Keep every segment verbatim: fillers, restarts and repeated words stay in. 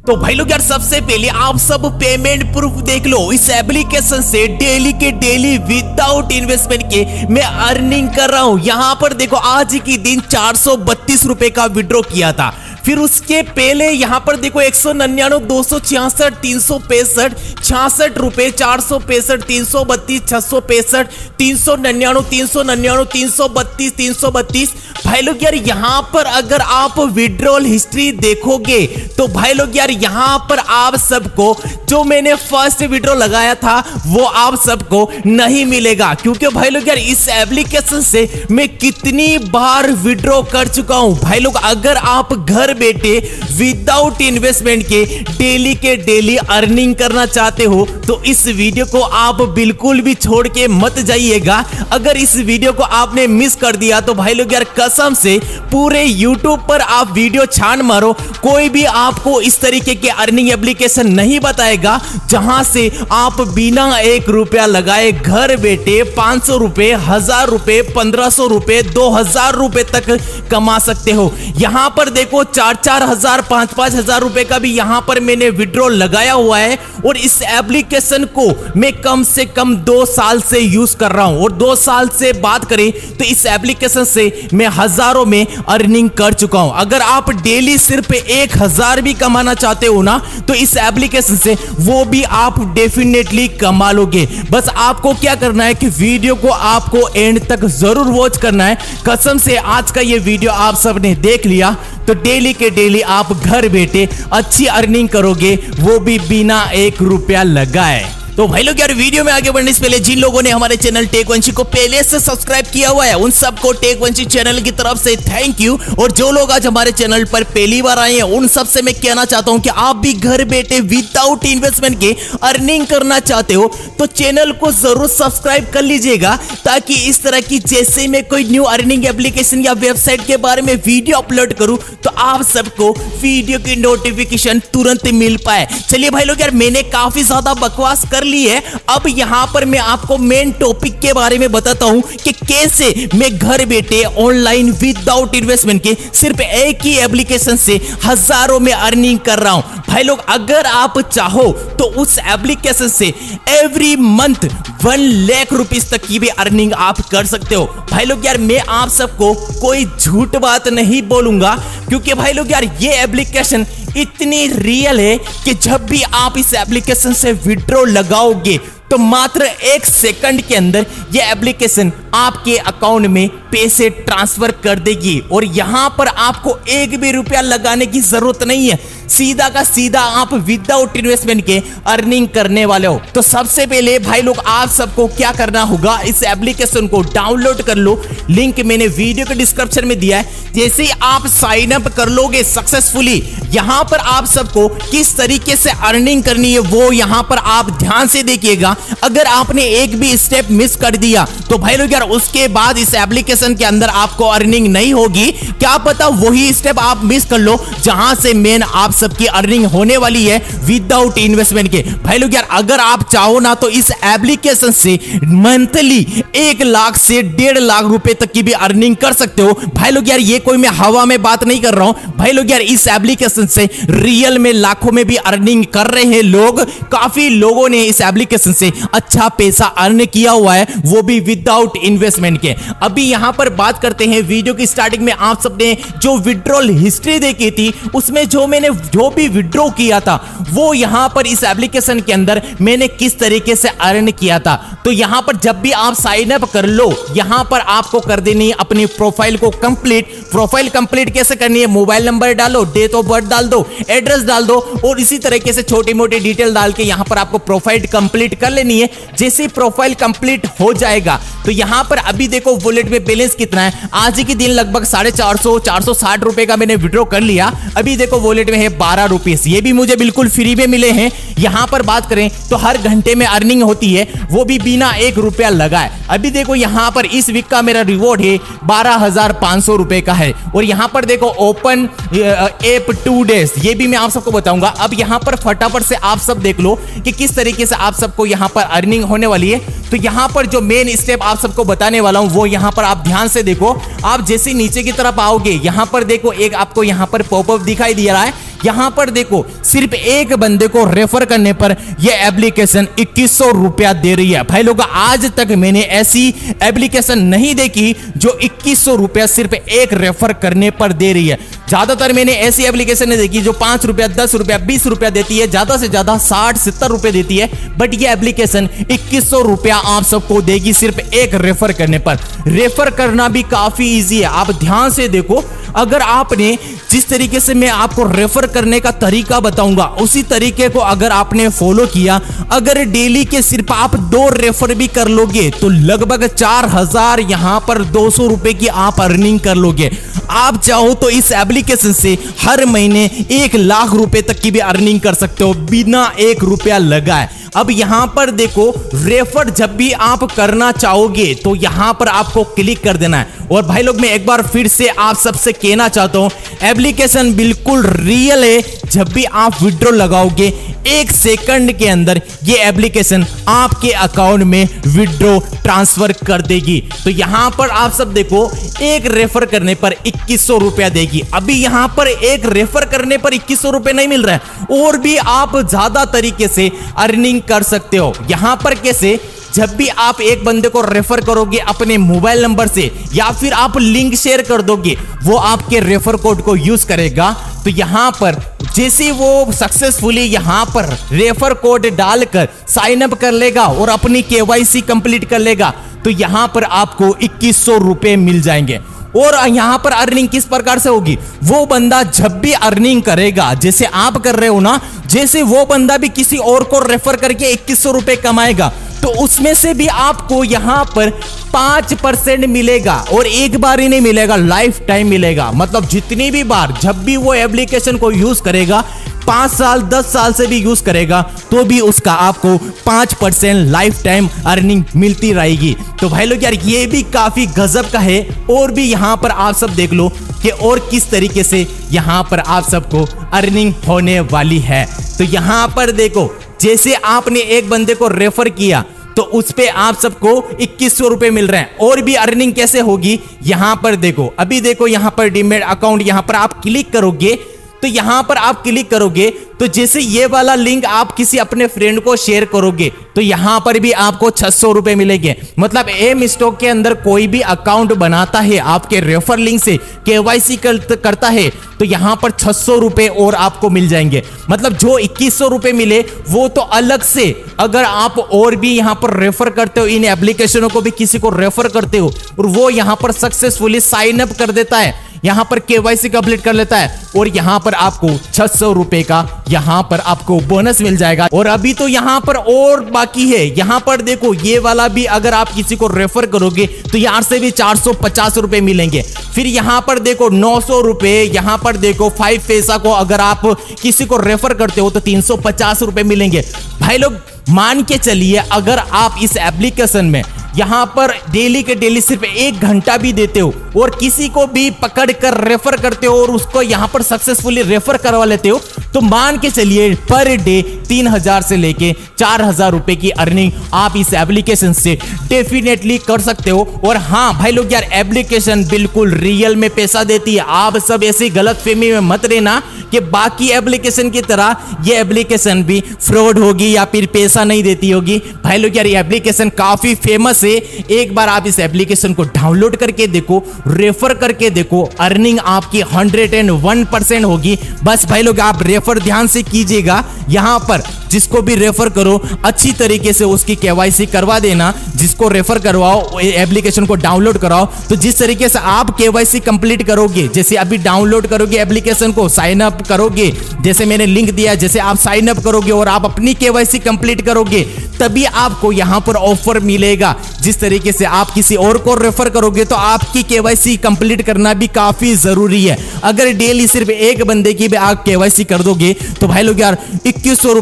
तो भाई लोग यार सबसे पहले आप सब पेमेंट प्रूफ देख लो। इस एप्लीकेशन से डेली के डेली विदाउट इन्वेस्टमेंट के मैं अर्निंग कर रहा हूं। यहाँ पर देखो आज की दिन चार सौ बत्तीस रुपए का विड्रॉ किया था। फिर उसके पहले यहाँ पर देखो एक सौ नन्यानवे दो सौ छियासठ तीन सौ पैंसठ छियासठ रुपए चार सौ पैंसठ तीन सौ बत्तीस छह सौ पैंसठ तीन सौ नन्यानवे तीन सौ नन्यानवे तीन सौ बत्तीस तीन सौ बत्तीस। भाई लोग यार यहाँ पर अगर आप विड्रॉल हिस्ट्री देखोगे तो भाई लोग यार यहाँ पर आप सबको जो मैंने फर्स्ट विड्रॉ लगाया था वो आप सबको नहीं मिलेगा, क्योंकि भाई लोग यार इस एप्लीकेशन से मैं कितनी बार विड्रॉ कर चुका हूं। भाई लोग अगर आप घर बैठे विदाउट इन्वेस्टमेंट के डेली के डेली अर्निंग करना चाहते हो तो इस वीडियो को आप बिल्कुल भी छोड़ के मत जाइएगा। अगर इस वीडियो को आपने मिस कर दिया तो भाई लोग यार कसम से पूरे यूट्यूब पर आप वीडियो छान मारो, कोई भी आपको इस तरीके के अर्निंग एप्लीकेशन नहीं बताएगा जहां से आप बिना एक रुपया लगाए घर बैठे पांच सौ रुपए हजार रुपए पंद्रह सौ रुपए दो हजार रुपए तक कमा सकते हो। यहां पर देखो चार चार हजार पांच पांच हजार रुपए का भी यहां पर मैंने विड्रॉ लगाया हुआ है और इस एप्लीकेशन को मैं कम से कम दो साल से यूज कर रहा हूं। और दो साल से बात करें तो इस एप्लीकेशन से मैं हजारों में अर्निंग कर चुका हूं। अगर आप डेली सिर्फ एक हजार भी कमाना चाहते हो ना तो इस एप्लीकेशन से वो भी आप डेफिनेटली कमा लोगे। बस आपको क्या करना है कि वीडियो को आपको एंड तक जरूर वॉच करना है। कसम से आज का ये वीडियो आप सबने देख लिया तो डेली के डेली आप घर बैठे अच्छी अर्निंग करोगे, वो भी बिना एक रुपया लगाए। तो भाई लोग यार वीडियो में आगे बढ़ने से पहले जिन लोगों ने हमारे चैनल टेकवंशी को पहले से सब्सक्राइब किया हुआ है उन सबको टेकवंशी चैनल की तरफ से थैंक यू। और जो लोग आज हमारे चैनल पर पहली बार आए हैं उन सबसे मैं कहना चाहता हूं कि आप भी घर बैठे विदाउट इन्वेस्टमेंट के अर्निंग करना चाहते हो तो चैनल को जरूर सब्सक्राइब कर लीजिएगा, ताकि इस तरह की जैसे मैं कोई न्यू अर्निंग एप्लीकेशन या वेबसाइट के बारे में वीडियो अपलोड करूं तो आप सबको वीडियो की नोटिफिकेशन तुरंत मिल पाए। चलिए भाई लोग यार मैंने काफी ज्यादा बकवास कर ली है, अब यहां पर मैं आपको मेन टॉपिक के बारे में बताता हूं कि कैसे मैं घर बैठे ऑनलाइन विदाउट इन्वेस्टमेंट के सिर्फ एक ही एप्लीकेशन से हजारों में अर्निंग कर रहा हूं। भाई लोग अगर आप चाहो तो उस एप्लीकेशन से every month one lakh rupees तक की भी अर्निंग आप कर सकते हो। भाई लोग यार मैं आप सबको कोई झूठ बात नहीं बोलूंगा, क्योंकि भाई लोग यार ये एप्लीकेशन इतनी रियल है कि जब भी आप इस एप्लीकेशन से विड्रॉ लगाओगे तो मात्र एक सेकंड के अंदर ये एप्लीकेशन आपके अकाउंट में पैसे ट्रांसफर कर देगी और यहां पर आपको एक भी रुपया लगाने की जरूरत नहीं है, सीधा का सीधा आप विदाउट इन्वेस्टमेंट के अर्निंग करने वाले हो। तो सबसे पहले भाई लोग आप सबको क्या करना होगा, इस एप्लीकेशन को डाउनलोड कर लो, लिंक मैंने वीडियो के डिस्क्रिप्शन में दिया है। जैसे ही आप साइन अप कर लोगे सक्सेसफुली, यहां पर आप सबको किस तरीके से अर्निंग करनी है वो यहां पर आप ध्यान से देखिएगा। अगर आपने एक भी स्टेप मिस कर दिया तो भाई लोग यार उसके बाद इस एप्लीकेशन के अंदर आपको अर्निंग नहीं होगी। क्या पता वही स्टेप आप मिस कर लो जहां से मेन आप सबकी अर्निंग होने वाली है विदाउट इन्वेस्टमेंट के। भाई लोग यार अगर आप चाहो ना तो इस एप्लीकेशन से मंथली एक लाख से डेढ़ लाख रुपए तक की भी अर्निंग कर सकते हो। भाई लोग यार ये कोई मैं हवा में बात नहीं कर रहा हूं, भाई लोग यार इस एप्लीकेशन से रियल में लाखों में भी अर्निंग कर रहे हैं लोग। काफी लोगों ने इस एप्लीकेशन से अच्छा पैसा अर्न किया हुआ है, वो भी विदाउट इन्वेस्टमेंट के। अभी यहां पर बात करते हैं, वीडियो की स्टार्टिंग में आप सबने जो विड्रॉल हिस्ट्री देखी थी उसमें जो मैंने जो भी विड्रॉ किया था वो यहां पर इस एप्लीकेशन के अंदर मैंने किस तरीके से अर्न किया था। तो यहां पर जब भी आप साइन अप कर लो यहां पर आपको कर देनी है अपनी प्रोफाइल को कंप्लीट। प्रोफाइल कंप्लीट कैसे करनी है, मोबाइल नंबर डालो, डेट ऑफ बर्थ डाल दो, एड्रेस डाल दो और इसी तरीके से छोटी मोटी डिटेल डाल के यहां पर आपको प्रोफाइल कंप्लीट कर लेनी है। जैसे प्रोफाइल कंप्लीट हो जाएगा तो यहां पर अभी देखो वॉलेट में बैलेंस कितना है, आज के दिन लगभग साढ़े चार सौ चार सौ साठ रुपए का मैंने विड्रॉ कर लिया। अभी देखो वॉलेट में है बारह रुपीस, ये भी मुझे बिल्कुल फ्री में मिले हैं। यहां पर बात करें तो हर घंटे में अर्निंग होती है, वो भी बिना एक रुपया लगाए। अभी देखो यहां पर इस वीक का मेरा रिवॉर्ड है बारह हजार पांच सौ रुपए का है। और यहां पर देखो ओपन एप टू डेज, ये भी मैं आप सबको बताऊंगा। अब यहां पर फटाफट से आप सब देख लो कि किस तरीके से आप सबको यहां पर अर्निंग होने वाली है। तो यहां पर जो मेन स्टेप आप सबको बताने वाला हूं वो यहां पर आप ध्यान से देखो। आप जैसे नीचे की तरफ आओगे यहां पर देखो एक आपको यहां पर पॉपअप दिखाई दे रहा है, यहाँ पर देखो सिर्फ एक बंदे को रेफर करने पर यह एप्लीकेशन इक्कीस सौ रुपया दे रही है। भाई लोग आज तक मैंने ऐसी एप्लीकेशन नहीं देखी जो इक्कीस सौ रुपया सिर्फ एक रेफर करने पर दे रही है। ज्यादातर मैंने ऐसी एप्लीकेशन देखी जो पांच रुपया दस रुपया बीस रुपया देती है, ज्यादा से ज्यादा साठ सत्तर रुपए देती है, बट ये एप्लीकेशन इक्कीस सौ रुपया आप सबको देगी सिर्फ एक रेफर करने पर। रेफर करना भी काफी इजी है, आप ध्यान से देखो। अगर आपने जिस तरीके से मैं आपको रेफर करने का तरीका बताऊंगा उसी तरीके को अगर आपने फॉलो किया, अगर डेली के सिर्फ आप दो रेफर भी कर लोगे तो लगभग चार हजार यहां पर दो सौ रुपए की आप अर्निंग कर लोगे। आप चाहो तो इस एप्लीकेशन से हर महीने एक लाख रुपए तक की भी अर्निंग कर सकते हो बिना एक रुपया लगाए। अब यहां पर देखो रेफर जब भी आप करना चाहोगे तो यहां पर आपको क्लिक कर देना है। और भाई लोग मैं एक बार फिर से आप सबसे कहना चाहता हूं एप्लीकेशन बिल्कुल रियल है। जब भी आप विड्रॉ लगाओगे एक सेकंड के अंदर ये एप्लीकेशन आपके अकाउंट में विड्रॉ ट्रांसफर कर देगी। तो यहां पर आप सब देखो एक रेफर करने पर इक्कीस सौ रुपया देगी। अभी यहां पर एक रेफर करने पर इक्कीस सौ रुपए नहीं मिल रहा है, और भी आप ज्यादा तरीके से अर्निंग कर सकते हो। यहां पर कैसे, जब भी आप एक बंदे को रेफर करोगे अपने मोबाइल नंबर से या फिर आप लिंक शेयर कर दोगे, वो आपके रेफर कोड को यूज करेगा। तो यहां पर जैसे वो सक्सेसफुली यहां पर रेफर कोड डालकर साइन अप कर लेगा और अपनी केवाईसी कंप्लीट कर लेगा तो यहां पर आपको इक्कीस सौ रुपए मिल जाएंगे। और यहां पर अर्निंग किस प्रकार से होगी, वो बंदा जब भी अर्निंग करेगा जैसे आप कर रहे हो ना, जैसे वो बंदा भी किसी और को रेफर करके इक्कीस सौ रुपए कमाएगा तो उसमें से भी आपको यहां पर पांच परसेंट मिलेगा। और एक बार ही नहीं मिलेगा, लाइफ टाइम मिलेगा। मतलब जितनी भी बार जब भी वो एप्लीकेशन को यूज करेगा, पांच साल दस साल से भी यूज करेगा तो भी उसका आपको पांच परसेंट लाइफ टाइम अर्निंग मिलती रहेगी। तो भाई लोग यार ये भी काफी गजब का है। और भी यहां पर आप सब देख लो कि और किस तरीके से यहां पर आप सबको अर्निंग होने वाली है। तो यहां पर देखो जैसे आपने एक बंदे को रेफर किया तो उस पे आप सबको इक्कीस सौ रुपए मिल रहे हैं। और भी अर्निंग कैसे होगी यहां पर देखो, अभी देखो यहां पर डीमैट अकाउंट, यहां पर आप क्लिक करोगे तो यहां पर आप क्लिक करोगे तो जैसे ये वाला लिंक आप किसी अपने फ्रेंड को शेयर करोगे तो यहां पर भी आपको छह सौ रुपए मिलेंगे। मतलब एम स्टॉक के अंदर कोई भी अकाउंट बनाता है आपके रेफर लिंक से केवाईसी करता है तो यहां पर छह सौ रुपए और आपको मिल जाएंगे। मतलब जो इक्कीस सौ रुपए मिले वो तो अलग से, अगर आप और भी यहां पर रेफर करते हो, इन एप्लीकेशनों को भी किसी को रेफर करते हो और वो यहां पर सक्सेसफुली साइन अप कर देता है, यहां पर केवाईसी कंप्लीट कर लेता है और यहां पर आपको छह सौ रुपए का यहां पर आपको बोनस मिल जाएगा। और अभी तो यहां पर और बाकी है, यहां पर देखो ये वाला भी अगर आप किसी को रेफर करोगे तो यहां से भी चार सौ पचास रुपए मिलेंगे। फिर यहां पर देखो नौ सौ रुपए, यहां पर देखो फाइव पैसा को अगर आप किसी को रेफर करते हो तो तीन सौ पचास रुपए मिलेंगे। भाई लोग मान के चलिए अगर आप इस एप्लीकेशन में यहां पर डेली के डेली सिर्फ एक घंटा भी देते हो और किसी को भी पकड़ कर रेफर करते हो और उसको यहां पर सक्सेसफुली रेफर करवा लेते हो तो मान के चलिए पर डे तीन हजार से लेके चार हजार रुपए की अर्निंग आप इस एप्लीकेशन से डेफिनेटली कर सकते हो। और हाँ भाई लोग यार एप्लीकेशन बिल्कुल रियल में पैसा देती है। आप सब ऐसी गलतफहमी में मत रहना कि बाकी एप्लीकेशन की तरह ये एप्लीकेशन भी फ्रॉड होगी या फिर पैसा नहीं देती होगी। भाई लोग यार ये एप्लीकेशन काफी फेमस है, एक बार आप इस एप्लीकेशन को डाउनलोड करके देखो, रेफर करके देखो, अर्निंग आपकी हंड्रेड एंड वन परसेंट होगी। बस भाई लोग आप रेफर ध्यान से कीजिएगा, यहां पर जिसको भी रेफर करो अच्छी तरीके से उसकी केवाईसी करवा देना। जिसको रेफर करवाओ एप्लीकेशन को डाउनलोड कराओ तो जिस तरीके से आप केवाईसी कंप्लीट करोगे, जैसे अभी डाउनलोड करोगे एप्लीकेशन को, साइन अप करोगे, जैसे मैंने लिंक दिया, जैसे आप साइन अप करोगे और आप अपनी केवाईसी कंप्लीट करोगे तभी आपको यहां पर ऑफर मिलेगा। जिस तरीके से आप किसी और को रेफर करोगे तो आपकी केवाईसी कंप्लीट करना भी काफी जरूरी है। अगर डेली सिर्फ एक बंदे की भी आप केवाईसी कर दोगे तो भाई लोग यार इक्कीस सौ रुपए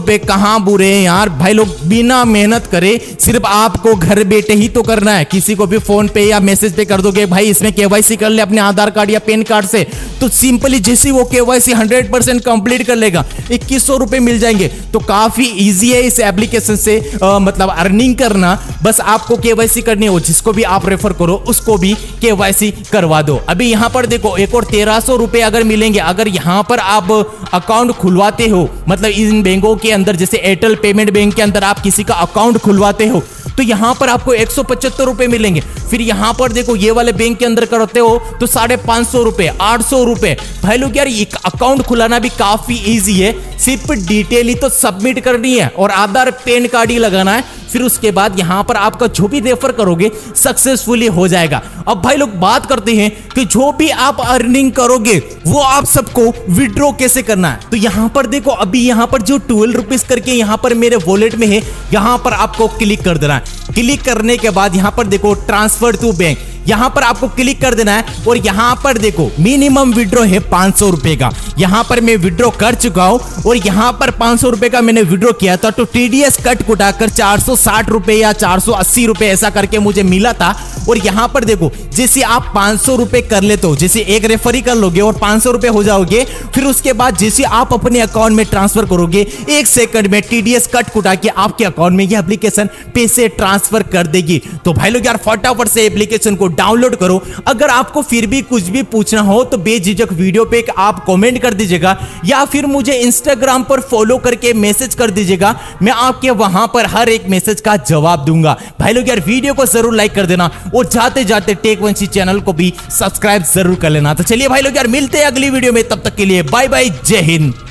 रुपए कहाँ बुरे हैं यार। भाई लोग बिना मेहनत करे सिर्फ आपको घर बैठे ही तो करना है। किसी को भी फोन पे या मैसेज पे कर दोगे भाई इसमें केवाईसी कर ले अपने आधार कार्ड या पैन कार्ड से, तो सिंपली जैसे वो केवाईसी हंड्रेड परसेंट कंप्लीट कर लेगा इक्कीस सौ रुपए मिल जाएंगे। तो काफी इजी है इस एप्लीकेशन से आ, मतलब अर्निंग करना। बस आपको केवाईसी करनी हो, जिसको भी आप रेफर करो उसको भी केवाईसी करवा दो। अभी यहाँ पर देखो एक और तेरह सौ रुपए अगर मिलेंगे अगर यहाँ पर आप अकाउंट खुलवाते हो, मतलब इन बैंकों के अंदर जैसे एयरटेल पेमेंट बैंक के अंदर आप किसी का अकाउंट खुलवाते हो तो यहाँ पर आपको एक सौ पचहत्तर रुपए मिलेंगे। फिर यहाँ पर देखो ये वाले बैंक के अंदर करते हो तो साढ़े पांच सौ रुपए, आठ सौ रुपए। भाई लोग यार ये अकाउंट खुलाना भी काफी इजी है, सिर्फ डिटेल ही तो सबमिट करनी है और आधार पैन कार्ड ही लगाना है। फिर उसके बाद यहाँ पर आपका जो भी रेफर करोगे सक्सेसफुली हो जाएगा। अब भाई लोग बात करते हैं कि जो भी आप अर्निंग करोगे वो आप सबको विड्रॉ कैसे करना है। तो यहाँ पर देखो अभी यहाँ पर जो ट्वेल्व रुपीज करके यहाँ पर मेरे वॉलेट में है, यहाँ पर आपको क्लिक कर देना है। क्लिक करने के बाद यहाँ पर देखो ट्रांसफर टू बैंक, यहाँ पर आपको क्लिक कर देना है और यहाँ पर देखो मिनिमम विड्रॉ है पांच सौ रुपए का। यहाँ पर मैं विड्रॉ कर चुका हूँ और यहाँ पर पांच सौ रुपए का मैंने विड्रॉ किया था तो टीडीएस कट कुटाकर चार सौ साठ रुपए या चार सौ अस्सी रुपए ऐसा करके मुझे मिला था। और यहाँ पर देखो जैसे आप पांच सौ रुपए कर लेते हो, जैसे एक रेफरी कर लोगे और पांच सौ रुपए हो जाओगे, फिर उसके बाद जैसे आप अपने अकाउंट में ट्रांसफर करोगे एक सेकंड में टीडीएस कट कुटा के आपके अकाउंट में यह एप्लीकेशन पैसे ट्रांसफर कर देगी। तो भाई लोग यार फटाफट से एप्लीकेशन को डाउनलोड करो। अगर आपको फिर भी कुछ भी पूछना हो तो बेझिझक वीडियो पे आप कमेंट कर दीजिएगा या फिर मुझे इंस्टाग्राम पर फॉलो करके मैसेज कर दीजिएगा, मैं आपके वहां पर हर एक मैसेज का जवाब दूंगा। भाई लोग यार वीडियो को जरूर लाइक कर देना और जाते जाते टेकवंशी चैनल को भी सब्सक्राइब जरूर कर लेना। तो चलिए भाई लोग यार मिलते हैं अगली वीडियो में, तब तक के लिए बाय बाय, जय हिंद।